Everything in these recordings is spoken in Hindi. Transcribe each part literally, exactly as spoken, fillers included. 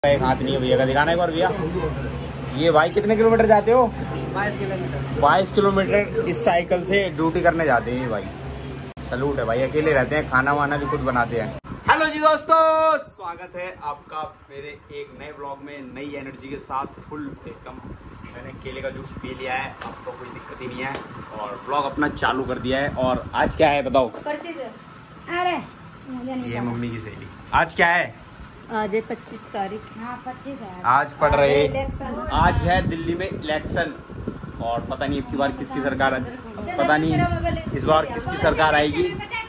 एक हाथ नहीं है भैया का, दिखाना एक बार भैया। ये भाई कितने किलोमीटर जाते हो? बाईस किलोमीटर बाईस किलोमीटर इस साइकिल से ड्यूटी करने जाते हैं भाई। सलूट है भाई, अकेले रहते हैं, खाना वाना भी खुद बनाते हैं। हेलो जी दोस्तों, स्वागत है आपका मेरे एक नए ब्लॉग में, नई एनर्जी के साथ फुल एकदम। मैंने केले का जूस पी लिया है, अब तो कोई दिक्कत ही नहीं है और ब्लॉग अपना चालू कर दिया है। और आज क्या है बताओ? अरे ये मम्मी की सहेली। आज क्या है? आज है पच्चीस तारीख। हाँ पच्चीस है। आज पढ़ रहे, आज है दिल्ली में इलेक्शन और पता नहीं अब की बार किसकी सरकार, पता नहीं इस बार किसकी सरकार आएगी।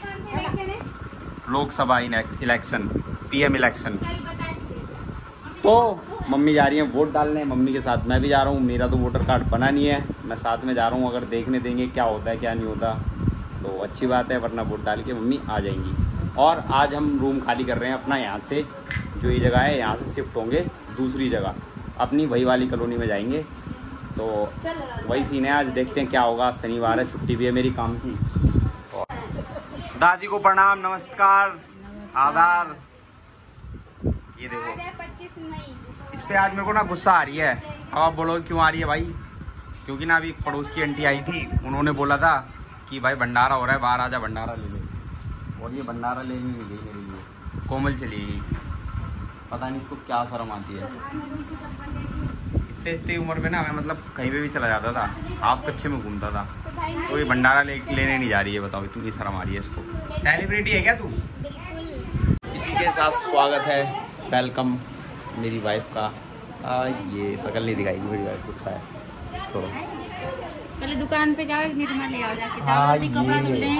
Lok Sabha election, PM election. तो मम्मी जा रही है वोट डालने, मम्मी के साथ मैं भी जा रहा हूँ। मेरा तो वोटर कार्ड बना नहीं है, मैं साथ में जा रहा हूँ। अगर देखने देंगे क्या होता है क्या नहीं होता तो अच्छी बात है, वरना वोट डाल के मम्मी आ जाएंगी। और आज हम रूम खाली कर रहे हैं अपना, यहाँ से जो ये जगह है यहाँ से शिफ्ट होंगे दूसरी जगह, अपनी वही वाली कॉलोनी में जाएंगे। तो वही सीन है, आज देखते हैं क्या होगा। शनिवार है, छुट्टी भी है मेरी काम की। दादी को प्रणाम, नमस्कार, आदार। ये देखो पच्चीस मई। इस पे आज मेरे को ना गुस्सा आ रही है। अब आप बोलो क्यों आ रही है भाई? क्योंकि ना अभी पड़ोस की आंटी आई थी, उन्होंने बोला था कि भाई भंडारा हो रहा है, बाहर आजा भंडारा ले ले। और ये भंडारा लेने नहीं गई मेरे लिए, कोमल चली गई। पता नहीं इसको क्या शर्म आती है। इतने इतनी उम्र में ना मैं मतलब कहीं पे भी चला जाता था, हाफ कच्चे में घूमता था। तो ये भंडारा ले लेने नहीं जा रही है, बताओ इतनी शर्म आ रही है इसको। सेलिब्रिटी है क्या तू? इसी के साथ स्वागत है, वेलकम मेरी वाइफ का। आ, ये शकल नहीं दिखाएगी मेरी वाइफ, गुस्सा है। छोड़ो, पहले दुकान पे जाओ, निर्मा ले आओ जाके। हाँ, जाओ कपड़ा धुल ले।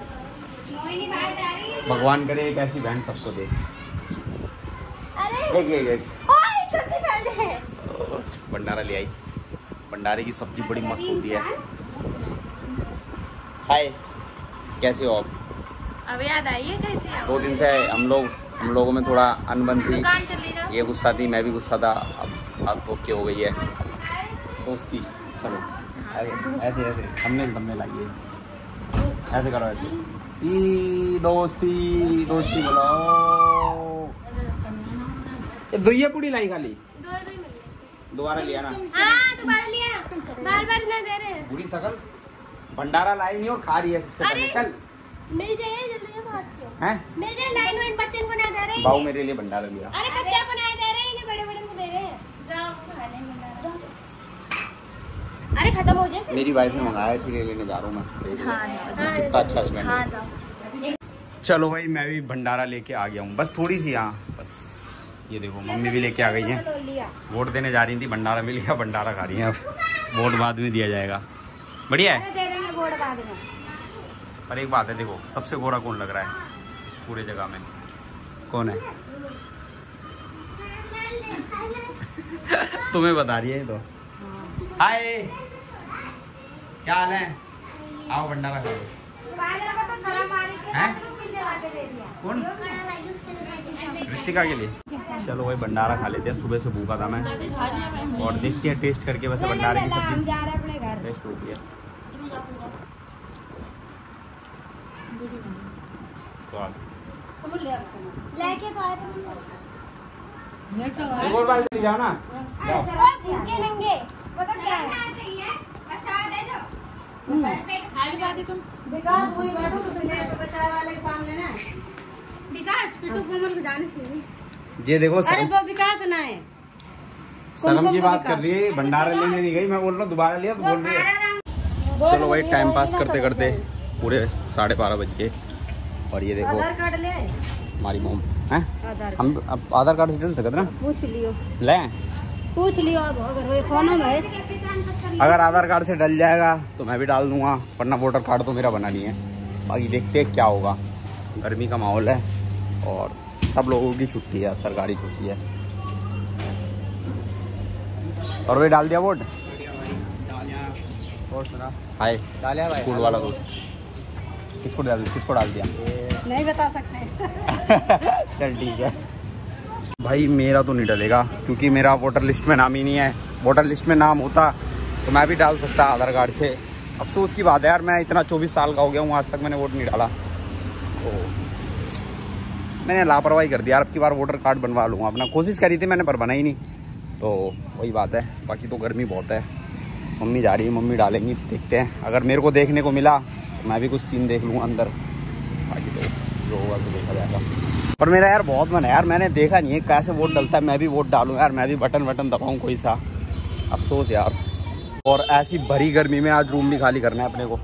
भगवान करे एक ऐसी बहन सबको दे। अरे एक, एक, एक। ओए सब्जी डाल दे। भंडारा ले आई, भंडारे की सब्जी बड़ी मस्त होती है। हाय, कैसे हो आप? अब याद आई है कैसे? दो दिन से हम लोग हम लोगों में थोड़ा अनबन थी, दुकान चले जाओ। ये गुस्सा थी, मैं भी गुस्सा था। अब बात तो क्या हो गई है, दोस्ती। चलो ऐसे ऐसे हमने हमने लाइए, ऐसे करो, ऐसे ई दोस्ती दोस्ती बोलो। ये दुइया पूरी लाई खाली, दोबारा लिया ना? हाँ दोबारा लिया, बार बार ना दे रहे हैं। बुरी शकल, भंडारा लाई नहीं और खा रही है सबसे पहले। चल मिल जाए जल्दी से, बात क्यों हैं? मिल जाए। लाइन वाइन बच्चन को ना दे रहे हैं। बाऊ मेरे लिए भंडारा लिया। अरे बच्चा को ना दे रहे हैं, इन्हें बड़े बड़े को दे रहे हैं। जाओ खा ले भंडारा, जाओ। अरे खत्म हो जाए। मेरी वाइफ ने मंगाया, इसीलिए लेने जा रहा हूँ मैं। हाँ कितना अच्छा स्मेल। हाँ जाओ। चलो भाई, मैं भी भंडारा लेके आ गया हूँ, बस थोड़ी सी। यहाँ बस ये देखो, मम्मी भी लेके आ गई है। वोट देने जा रही थी, भंडारा मिल गया, भंडारा खा रही है। अब वोट बाद में दिया जाएगा। बढ़िया है। दे देंगे वोट बाद में। पर एक बात है, देखो सबसे गोरा कौन लग रहा है इस पूरे जगह में? कौन है? तुम्हें बता रही है ये तो। हाय, क्या हाल है? आओ भंडारा खा लो। हैं? कौन? ऋतिका के लिए। चलो भाई भंडारा खा लेते हैं, सुबह से भूखा था मैं। और देखते हैं टेस्ट करके, वैसे भंडारे की सब्जी टेस्ट होती है। स्वाद लेके तो आए एक और बाल्टी जाओ ना, जाओ। भूखे रहेंगे, पता क्या है? विकास वही बैठो तो सुनिए, बचाए वाले के सामने ना। विकास फिर तो कोमल को जाने चाहिए। ये देखो अरे वो विकास ना है, शर्म की बात कर रही है, भंडारा लेने नहीं गई। मैं बोल रहा हूँ दोबारा लिया तो बोल रही है। चलो भाई, टाइम पास करते करते पूरे साढ़े बारह बज गए। और ये देखो आधार कार्ड ले हमारी मोम है। आधार हम अब आधार कार्ड से डल सकते ना? पूछ लियो, ले पूछ लियो। अब अगर वो फोन में है, अगर आधार कार्ड से डल जाएगा तो मैं भी डाल दूंगा, वरना वोटर कार्ड तो मेरा बना नहीं है। बाकी देखते हैं क्या होगा। गर्मी का माहौल है और सब लोगों की छुट्टी है, सरकारी छुट्टी है। और वे डाल दिया वोट। और सुना, हाय डालिया भाई, स्कूल वाला दोस्त। किसको डाल किसको डाल दिया? नहीं बता सकते। चल ठीक है भाई, मेरा तो नहीं डलेगा क्योंकि मेरा वोटर लिस्ट में नाम ही नहीं है। वोटर लिस्ट में नाम होता तो मैं भी डाल सकता आधार कार्ड से। अफसोस की बात है यार, मैं इतना चौबीस साल का हो गया हूँ, आज तक मैंने वोट नहीं डाला। तो मैंने लापरवाही कर दिया यार, अब की बार वोटर कार्ड बनवा लूँगा अपना। कोशिश करी थी मैंने पर बना ही नहीं, तो वही बात है। बाकी तो गर्मी बहुत है। मम्मी जा रही है, मम्मी डालेंगी, देखते हैं। अगर मेरे को देखने को मिला तो मैं भी कुछ सीन देख लूँगा अंदर, बाकी तो जो होगा तो देखा जाएगा। पर मेरा यार बहुत मन है यार, मैंने देखा नहीं है कैसे वोट डलता है। मैं भी वोट डालूँ यार, मैं भी बटन बटन दबाऊँ कोई सा। अफसोस यार। और ऐसी भरी गर्मी में आज रूम भी खाली करना है अपने को।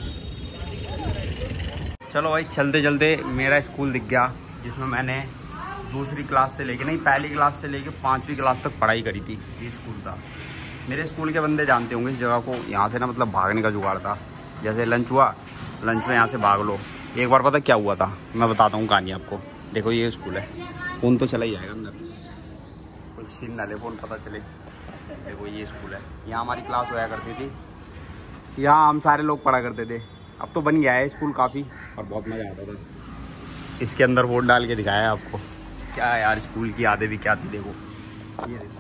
चलो भाई चलते चलते मेरा स्कूल दिख गया, जिसमें मैंने दूसरी क्लास से लेके नहीं पहली क्लास से लेके पाँचवीं क्लास तक पढ़ाई करी थी। ये स्कूल था। मेरे स्कूल के बंदे जानते होंगे इस जगह को। यहाँ से ना मतलब भागने का जुगाड़ था। जैसे लंच हुआ, लंच में यहाँ से भाग लो। एक बार पता क्या हुआ था, मैं बताता हूँ कहानी आपको। देखो ये स्कूल है, फ़ोन तो चला ही जाएगा अंदर, कोई सीन ना ले, फ़ोन पता चले। देखो ये स्कूल है, यहाँ हमारी क्लास होया करती थी, यहाँ हम सारे लोग पढ़ा करते थे। अब तो बन गया है स्कूल काफ़ी, और बहुत मज़ा आता था। इसके अंदर वोट डाल के दिखाया है आपको। क्या यार स्कूल की यादें भी क्या थी। देखो ये देखो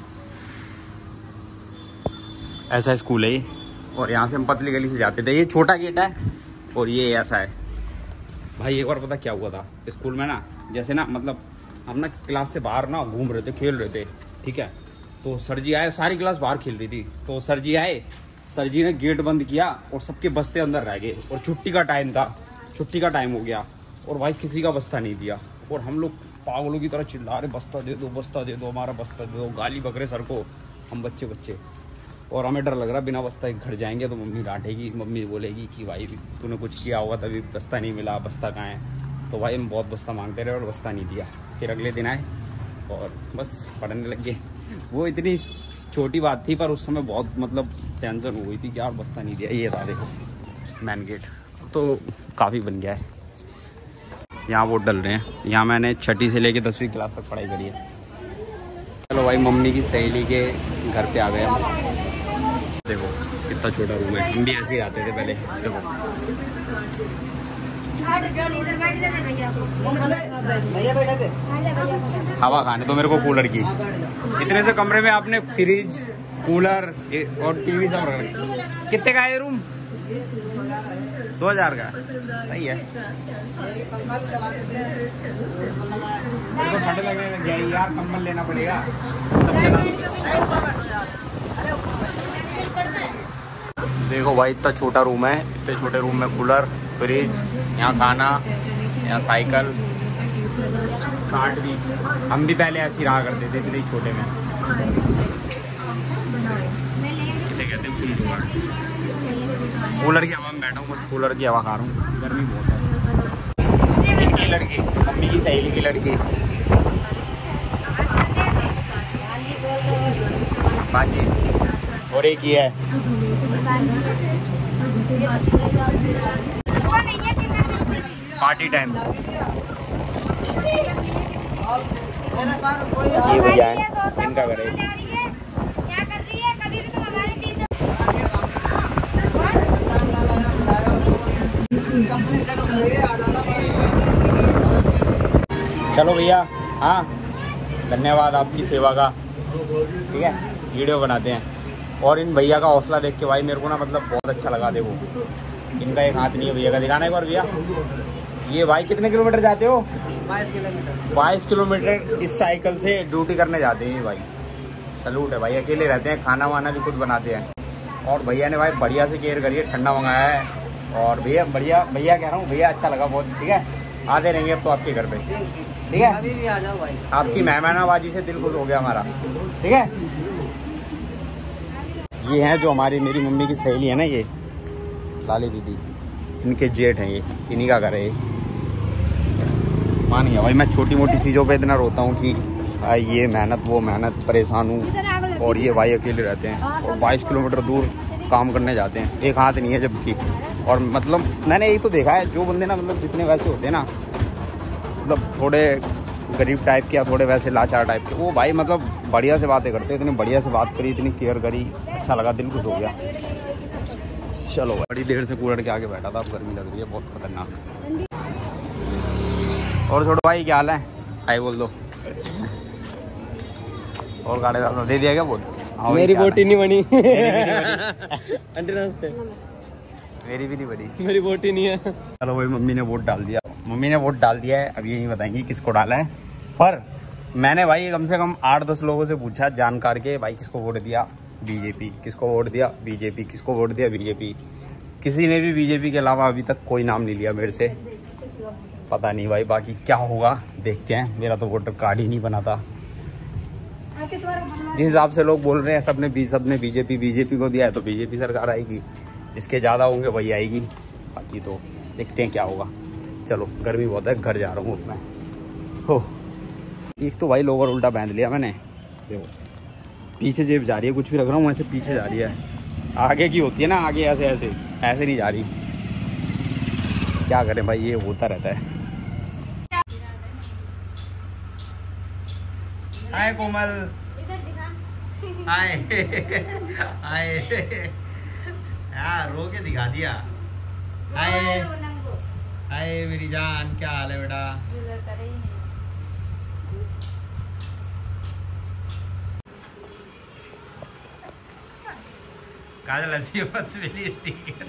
ऐसा स्कूल है ये, और यहाँ से हम पतली गली से जाते थे। ये छोटा गेट है और ये ऐसा है। भाई एक बार पता क्या हुआ था स्कूल में ना, जैसे ना मतलब हम ना क्लास से बाहर ना घूम रहे थे, खेल रहे थे, ठीक है। तो सर जी आए, सारी क्लास बाहर खेल रही थी। तो सर जी आए, सर जी ने गेट बंद किया और सबके बस्ते अंदर रह गए। और छुट्टी का टाइम था, छुट्टी का टाइम हो गया और भाई किसी का बस्ता नहीं दिया। और हम लोग पागलों की तरह चिल्ला रहे, बस्ता दे दो, बस्ता दे दो, हमारा बस्ता दे दो। गाली बकरे सर को हम बच्चे बच्चे। और हमें डर लग रहा बिना बस्ता घर जाएंगे तो मम्मी डांटेगी, मम्मी बोलेगी कि भाई तूने कुछ किया होगा तभी बस्ता नहीं मिला, बस्ता कहाँ है। तो भाई हम बहुत बस्ता मांगते रहे और बस्ता नहीं दिया। फिर अगले दिन आए और बस पढ़ने लग गए। वो इतनी छोटी बात थी पर उस समय बहुत मतलब टेंशन हो गई थी कि यार बस्ता नहीं दिया। ये था देखो मेन गेट, तो काफ़ी बन गया है। यहाँ वोट डल रहे हैं। यहाँ मैंने छठी से लेके दसवीं क्लास तक पढ़ाई करी है। चलो भाई मम्मी की सहेली के घर पे आ गए हम। देखो कितना छोटा रूम है, हम भी ऐसे ही आते थे पहले। देखो हवा खाने तो मेरे को कूलर की। इतने से कमरे में आपने फ्रिज, कूलर और टीवी सब रख रखे। कितने का है ये रूम? दो हजार का। सही है। मेरे को ठंड लगने लग गया यार, कंबल लेना पड़ेगा तब चला। देखो भाई इतना छोटा रूम है, इतने छोटे रूम में कूलर, फ्रिज, यहाँ खाना, यहाँ साइकिल, कार्ड भी। हम भी पहले ऐसे ही रहा करते थे इतने छोटे में। इसे कहते हैं फुल जुगाड़। कूलर की हवा में बैठा हूँ, बस कूलर की हवा खा रहा हूँ। गर्मी बहुत है। इनकी लड़की, मम्मी की सहेली की लड़की। बाकी और एक ही है। Party time. ये भैया है, इनका घर है। चलो भैया, हाँ धन्यवाद आपकी सेवा का। ठीक है वीडियो बनाते हैं। और इन भैया का हौसला देख के भाई मेरे को ना मतलब बहुत अच्छा लगा। देखो इनका एक हाथ नहीं है भैया का, दिखाना एक बार भैया। ये भाई कितने किलोमीटर जाते हो? बाईस किलोमीटर। बाईस किलोमीटर इस साइकिल से ड्यूटी करने जाते हैं भाई। सलूट है भाई, अकेले रहते हैं, खाना वाना भी खुद बनाते हैं। और भैया ने भाई बढ़िया से केयर करिए, ठंडा मंगाया है। और भैया बढ़िया, भैया कह रहा हूँ भैया अच्छा लगा बहुत। ठीक है आते रहेंगे अब तो आपके घर पे। ठीक है अभी भी आ जाओ भाई। आपकी मेहमानबाजी से दिल खुश हो गया हमारा। ठीक है ये है जो हमारी मेरी मम्मी की सहेली है ना, ये लाली दीदी, इनके जेठ हैं ये, इन्हीं का घर है ये। मान गया भाई मैं छोटी मोटी चीज़ों पे इतना रोता हूँ कि भाई ये मेहनत वो मेहनत, परेशान हूँ। और ये भाई अकेले रहते हैं और बाईस किलोमीटर दूर काम करने जाते हैं, एक हाथ नहीं है जबकि। और मतलब मैंने यही तो देखा है जो बंदे ना मतलब जितने वैसे होते हैं ना, मतलब थोड़े गरीब टाइप के या थोड़े वैसे लाचार टाइप के, वो भाई मतलब बढ़िया से बातें करते, इतनी बढ़िया से बात करी, इतनी केयर करी, अच्छा लगा, दिल खुश हो गया। चलो बड़ी देर से कूलर के आगे बैठा था, अब गर्मी लग रही है बहुत खतरनाक। और छोड़ो भाई क्या हाल है? आई बोल दो। और गाड़ी दे दिया क्या वोट? मेरी वोट ही नहीं बनी। आंटी नमस्ते। मेरी भी नहीं बनी। मेरी वोट ही नहीं है। चलो भाई मम्मी ने वोट डाल दिया। मम्मी ने वोट डाल दिया है, अब ये नहीं बताएंगी किसको डाला है। पर मैंने भाई कम से कम आठ दस लोगों से पूछा जानकार के, भाई किसको वोट दिया, बीजेपी, किसको वोट दिया बीजेपी, किसको वोट दिया बीजेपी। किसी ने भी बीजेपी के अलावा अभी तक कोई नाम नहीं लिया मेरे से। पता नहीं भाई बाकी क्या होगा, देखते हैं। मेरा तो वोटर कार्ड ही नहीं बना था। जिस हिसाब से लोग बोल रहे हैं सबने बी सबने बीजेपी बीजेपी को दिया है, तो बीजेपी सरकार आएगी। जिसके ज़्यादा होंगे वही आएगी। बाकी तो देखते हैं क्या होगा। चलो गर्मी बहुत है, घर जा रहा हूँ मैं। हो एक तो भाई लोअर उल्टा बांध लिया मैंने, देखो पीछे जेब जा रही है, कुछ भी रख रहा हूँ ऐसे पीछे जा रही है। आगे की होती है ना, आगे ऐसे ऐसे ऐसे नहीं जा रही। क्या करें भाई, ये होता रहता है। हाय कोमल, हाय हाय यार, रो के दिखा दिया। हाय हाय मेरी जान, क्या हाल है बेटा? काजल अच्छी बात मिली स्टिकर।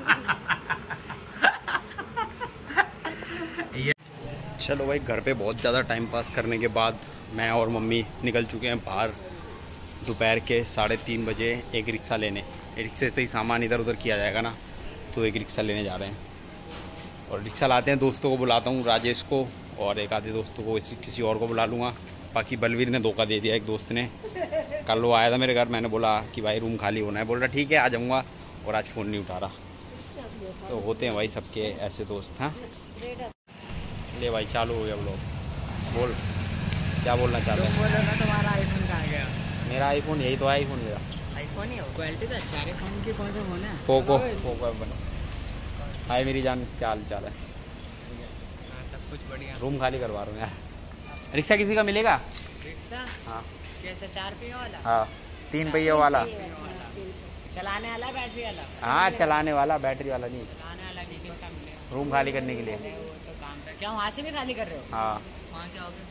चलो भाई, घर पे बहुत ज़्यादा टाइम पास करने के बाद मैं और मम्मी निकल चुके हैं बाहर। दोपहर के साढ़े तीन बजे एक रिक्शा लेने, रिक्शे से ही सामान इधर उधर किया जाएगा ना, तो एक रिक्शा लेने जा रहे हैं। और रिक्शा लाते हैं, दोस्तों को बुलाता हूँ, राजेश को और एक आधे दोस्तों को, किसी और को बुला लूँगा। बाकी बलवीर ने धोखा दे दिया, एक दोस्त ने। कल वो आया था मेरे घर, मैंने बोला कि भाई रूम खाली होना है, बोल रहा ठीक है आ जाऊँगा, और आज फ़ोन नहीं उठा रहा। तो होते हैं भाई सबके ऐसे दोस्त। हाँ ले भाई, चालू हो गया ब्लॉग। बोल क्या बोलना चाहता हूँ? तुम्हारा आईफोन कहाँ गया? मेरा आईफोन यही तो है, आईफोन मेरा आईफोन ही हो। क्वालिटी तो अच्छा है फोन की। कौन सा फोन है? पोको पोको बना। हाय मेरी जान, क्या हाल चाल है? सब कुछ बढ़िया। रूम खाली करवा रहा हूँ यार। रिक्शा किसी का मिलेगा? रिक्शा? हाँ कैसे, चार पहिया वाला? हाँ तीन पहिया वाला। चलाने वाला बैटरी वाला? हाँ चलाने वाला, बैटरी वाला नहीं। चलाने वाला नहीं, किसका मिलेगा? रूम खाली करने के लिए। क्या वहाँ से भी खाली कर रहे हो? हाँ। वहाँ क्या हो गया?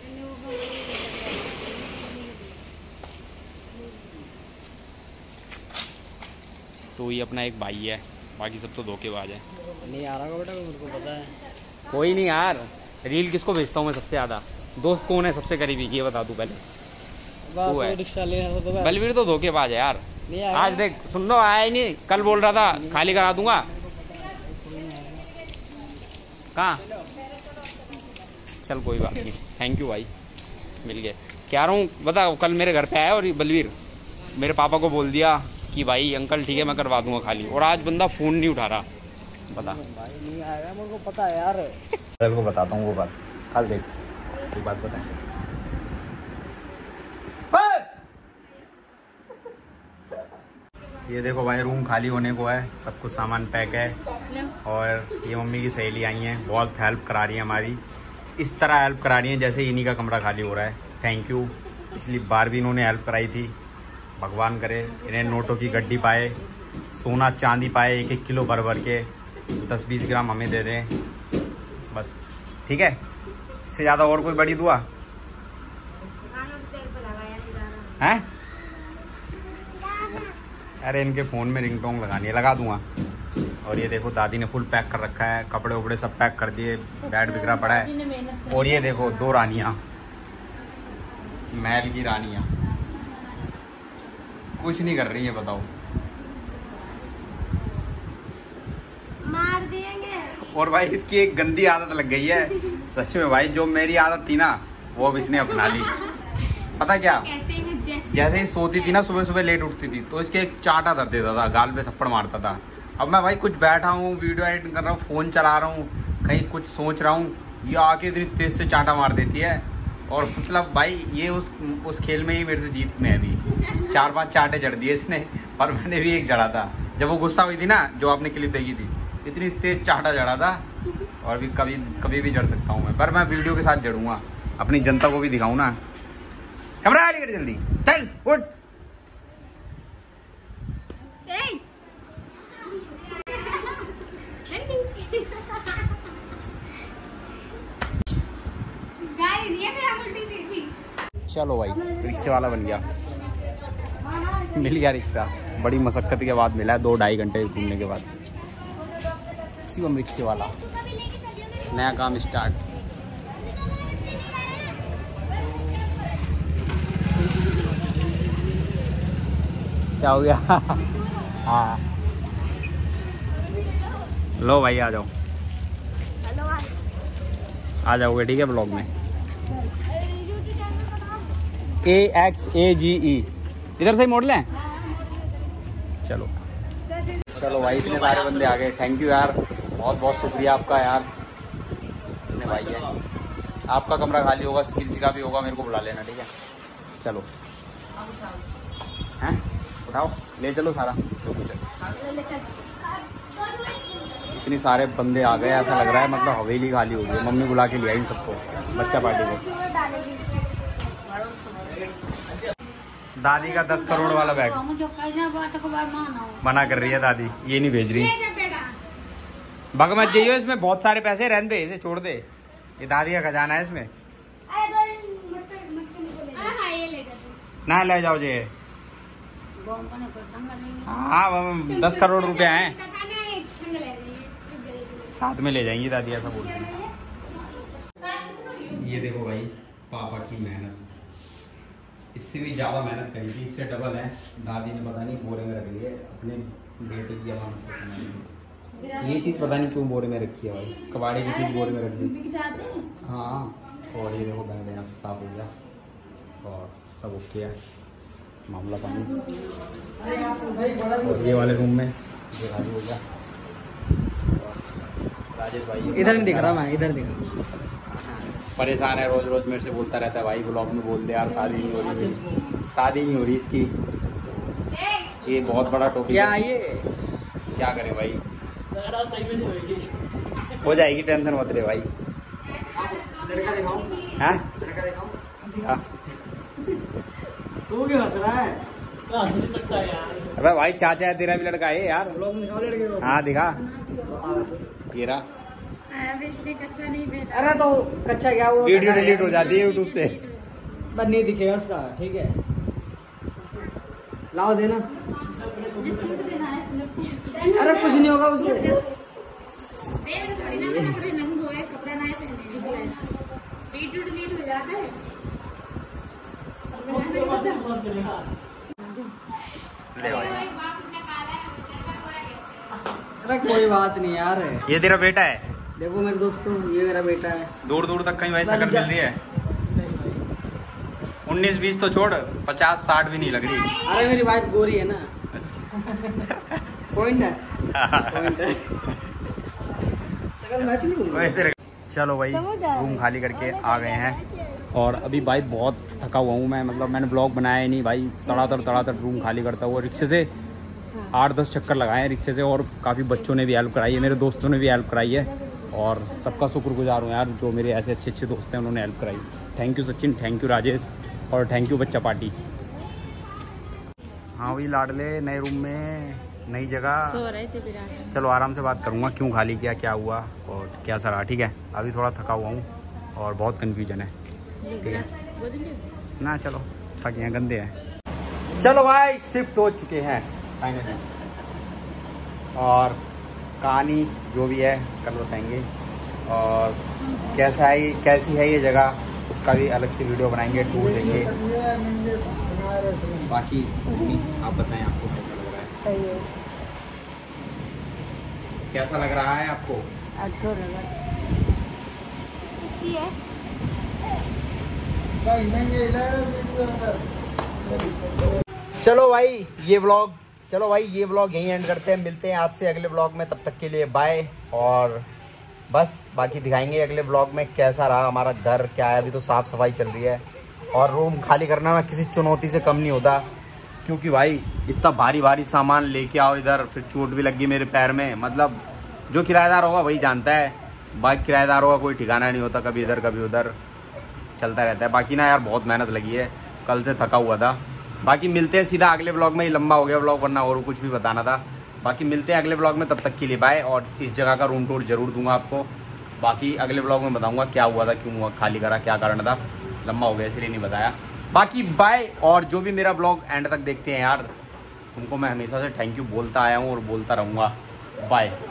तो ये अपना एक भाई है, बाकी सब तो धोखेबाज है। नहीं आ रहा बेटा, मुझको पता है। कोई नहीं यार, रील किसको भेजता हूँ मैं सबसे ज्यादा? दोस्त कौन है सबसे करीबी, ये बता दूं पहले? तू है। रिक्शा लेना तो बलवीर तो धोखेबाज है यार। आज देख सुन लो, आया ही नहीं। कल बोल रहा था खाली करा दूंगा। कहाँ? चल कोई बात नहीं, थैंक यू भाई, मिल गए। कह रहा हूँ बता, कल मेरे घर पे आया और बलवीर मेरे पापा को बोल दिया कि भाई अंकल ठीक है मैं करवा दूंगा खाली, और आज बंदा फोन नहीं उठा रहा। बता भाई नहीं आएगा, मेरे को पता है यार। कल को बताता हूँ वो बात, कल देख ये बात बताएं। ये देखो भाई, रूम खाली होने को है, सब कुछ सामान पैक है। और ये मम्मी की सहेली आई हैं, बहुत हेल्प करा रही है हमारी। इस तरह हेल्प करा रही है जैसे इन्हीं का कमरा खाली हो रहा है। Thank you. पिछली बार भी इन्होंने हेल्प कराई थी। भगवान करे इन्हें नोटों की गड्डी पाए, सोना चांदी पाए, एक एक किलो भर भर के, दस बीस ग्राम हमें दे दें बस, ठीक है। इससे ज़्यादा और कोई बड़ी दुआ है? अरे इनके फ़ोन में रिंगटोन लगानी है, लगा दूंगा। और ये देखो दादी ने फुल पैक कर रखा है, कपड़े उपड़े सब पैक कर दिए, बेड बिखरा पड़ा है। और ये देखो दो रानियाँ, महल की रानियाँ कुछ नहीं कर रही है, बताओ। मार देंगे। और भाई इसकी एक गंदी आदत लग गई है सच में भाई, जो मेरी आदत थी ना वो अब इसने अपना ली। पता क्या, जैसे, जैसे ही सोती थी ना, सुबह सुबह लेट उठती थी, तो इसके एक चांटा धर देता था, गाल पे थप्पड़ मारता था। अब मैं भाई कुछ बैठा हूँ, वीडियो एडिटिंग कर रहा हूँ, फोन चला रहा हूँ, कहीं कुछ सोच रहा हूँ, ये आके इतनी तेज से चांटा मार देती है। और मतलब भाई ये उस उस खेल में ही मेरे से जीत में है। अभी चार पांच चांटे जड़ दिए इसने, पर मैंने भी एक जड़ा था जब वो गुस्सा हुई थी ना, जो आपने क्लिप देखी थी, इतनी तेज चांटा जड़ा था। और भी कभी कभी भी जड़ सकता हूँ मैं, पर मैं वीडियो के साथ जड़ूंगा, अपनी जनता को भी दिखाऊँ ना। कमरा खाली कर जल्दी, चल उठ। चलो भाई, रिक्शे वाला बन गया, मिल गया रिक्शा। बड़ी मशक्कत के बाद मिला है, दो ढाई घंटे घूमने के बाद। शिवम रिक्शे वाला। नया काम स्टार्ट। क्या हो गया? हाँ लो भाई आ जाओ, आ जाओगे ठीक है ब्लॉग में। ए एक्स ए जी ई इधर से ही मोड़ लें। चलो चलो भाई, इतने सारे बंदे आ गए। थैंक यू यार, बहुत बहुत शुक्रिया आपका यार। इतने भाई है, आपका कमरा खाली होगा, किसी का भी होगा मेरे को बुला लेना ठीक है। चलो हैं, उठाओ ले चलो सारा जो कुछ है। इतने सारे बंदे आ गए, ऐसा लग रहा है मतलब हवेली खाली हो गई। मम्मी बुला के लिया इन सबको, बच्चा पार्टी को। दादी का दस करोड़ वाला बैग मना कर रही है दादी, ये नहीं भेज रही। बग मत जाइयो, इसमें बहुत सारे पैसे रहने दे, इसे छोड़ दे। ये दादी का खजाना है, इसमें ना ले जाओ जे। हाँ दस करोड़ रुपए हैं, साथ में ले जाएंगी दादी, ऐसा बोल रही है। ये देखो भाई पापा की मेहनत, इससे भी ज्यादा मेहनत करी थी, इससे डबल है। दादी ने पता नहीं बोरे में रख लिए अपने बेटे की अमानत को समझ। ये चीज पता नहीं क्यों बोरे में रखी है भाई, कबाड़े की चीज बोरे में रख दी। हाँ और ये देखो बैग यहाँ से साफ हो गया और सब ओके है, मामला पानी। और ये वाले रूम में ये खाली हो गया। राजेश भाई इधर नहीं दिख रहा, मैं इधर दिख रहा। परेशान है, रोज रोज मेरे से बोलता रहता है भाई ब्लॉग में बोल दे यार, शादी नहीं हो रही, शादी नहीं हो रही इसकी। ये बहुत बड़ा टॉपिक क्या है, ये क्या करें भाई, हो जाएगी, टेंशन मत ले भाई। लड़का दिखाऊं? हाँ लड़का दिखाऊं? हाँ। तू क्यों हंस रहा है? अबे भाई चाचा है, तेरा भी लड़का है यार। ब्लॉग में दिखाओ लड़के को। हाँ दिखा, ये रहा। कच्चा नहीं बेटा। अरे तो कच्चा क्या, वो वीडियो डिलीट हो जाती है यूट्यूब से। बस नहीं दिखेगा उसका, ठीक है लाओ देना। अरे कुछ नहीं होगा उसको। वीडियो डिलीट हो जाता है। अरे कोई बात नहीं यार, ये तेरा बेटा है? देखो मेरे दोस्तों, ये मेरा बेटा है। दूर दूर तक कहीं भाई शक्ल मिल रही है। उन्नीस बीस तो छोड़, पचास साठ भी नहीं लग रही। अरे मेरी वाइफ गोरी है ना। पॉइंट है, पॉइंट है। शक्ल मैच नहीं हुई। चलो भाई रूम खाली करके आ गए हैं और अभी भाई बहुत थका हुआ हूँ मैं, मतलब मैंने ब्लॉग बनाया ही नहीं भाई, तड़ातड़ तड़ातड़ रूम खाली करता हुआ। रिक्शे से आठ दस चक्कर लगाए हैं रिक्शे से, और काफ़ी बच्चों ने भी हेल्प कराई है, मेरे दोस्तों ने भी हेल्प कराई है, और सबका शुक्रगुजार हूँ यार, जो मेरे ऐसे अच्छे अच्छे दोस्त हैं उन्होंने हेल्प कराई। Thank you Sachin, thank you Rajesh, और थैंक यू बच्चा पार्टी। हाँ वही लाडले, नए रूम में नई जगह, सो रहे थे बिरान। चलो आराम से बात करूँगा क्यों खाली किया, क्या हुआ और क्या सरा। ठीक है अभी थोड़ा थका हुआ हूँ और बहुत कन्फ्यूजन है, ठीक है ना। चलो थके हैं, गंदे हैं। चलो भाई शिफ्ट हो चुके हैं फाइनली, और कहानी जो भी है कल बताएंगे, और कैसा है कैसी है ये जगह उसका भी अलग से वीडियो बनाएंगे, टूर देंगे। बाकी आप बताएं आपको कैसा लग रहा है? सही है। कैसा लग रहा है आपको? अच्छा लग रहा है। चलो भाई ये व्लॉग चलो भाई ये व्लॉग यहीं एंड करते हैं, मिलते हैं आपसे अगले व्लॉग में, तब तक के लिए बाय। और बस बाकी दिखाएंगे अगले व्लॉग में कैसा रहा हमारा घर, क्या है। अभी तो साफ सफाई चल रही है और रूम खाली करना ना किसी चुनौती से कम नहीं होता, क्योंकि भाई इतना भारी भारी सामान लेके आओ इधर, फिर चोट भी लग गई मेरे पैर में। मतलब जो किराएदार होगा वही जानता है, बाकी किराएदारों का कोई ठिकाना नहीं होता, कभी इधर कभी उधर चलता रहता है। बाकी ना यार बहुत मेहनत लगी है, कल से थका हुआ था। बाकी मिलते हैं सीधा अगले ब्लॉग में, ही लंबा हो गया ब्लॉग वरना और कुछ भी बताना था। बाकी मिलते हैं अगले ब्लॉग में, तब तक के लिए बाय। और इस जगह का रूम टूर जरूर दूंगा आपको, बाकी अगले ब्लॉग में बताऊंगा क्या हुआ था, क्यों हुआ, खाली करा, क्या कारण था। लंबा हो गया इसलिए नहीं बताया। बाकी बाय। और जो भी मेरा ब्लॉग एंड तक देखते हैं यार, तुमको मैं हमेशा से थैंक यू बोलता आया हूँ और बोलता रहूँगा। बाय।